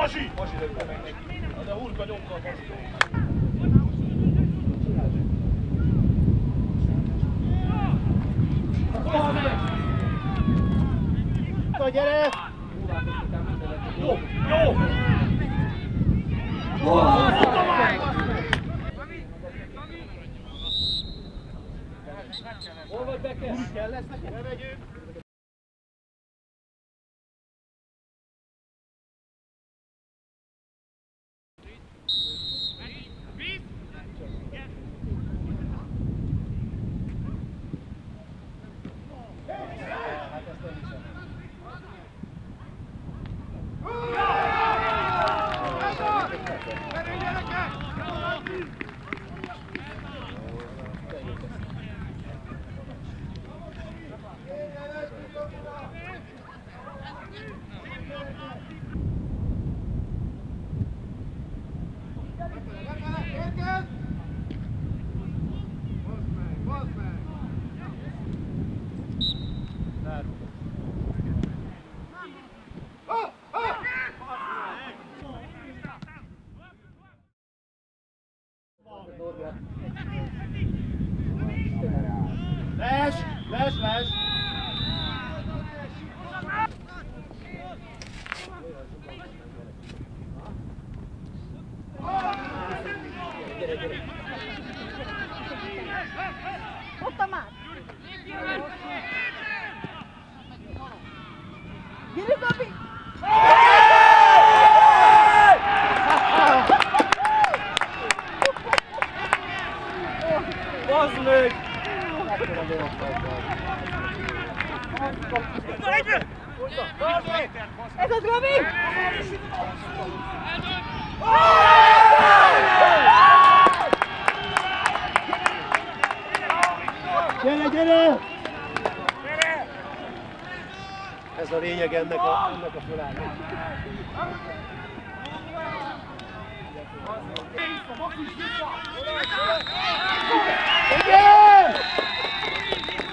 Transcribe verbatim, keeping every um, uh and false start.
Pasi! Pasi lökte meg neki. De hurka nyomta a Pasi. Na gyere! Jó! Jó! Hol vagy Becker? Kell lesz neki? Bemegyünk! Les! Les, les! Gyere, gyere! Ott a már! Gyere, Gabi! Bazd meg! Ez az Gabi! Gyere, gyere! Ez a lényeg ennek a, ennek a fölállásnak. Igen!